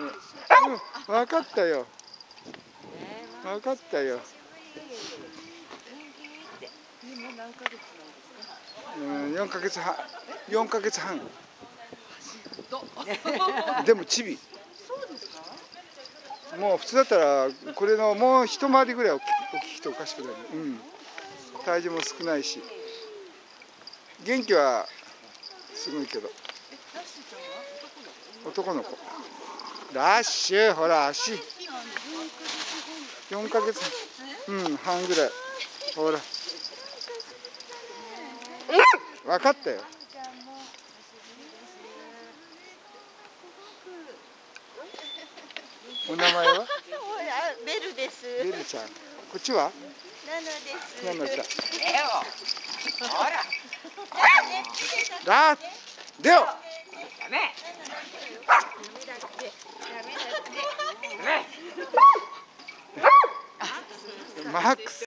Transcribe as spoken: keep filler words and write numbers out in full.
うん、分かったよ。分かったよ。うん、よんかげつはん、よんかげつはん。でもチビ。もう普通だったらこれのもう一回りぐらい大きくておかしくない。うん。体重も少ないし、元気はすごいけど。男の子。ラッシュ、ほら足。よんかげつ、うん、半ぐらい。ほら。分かったよ。お名前は？ ベルです。 ベルちゃん。こっちは？ ナナです。 ナナちゃん。ほら。ラッ、レオ。ダメ。マックス。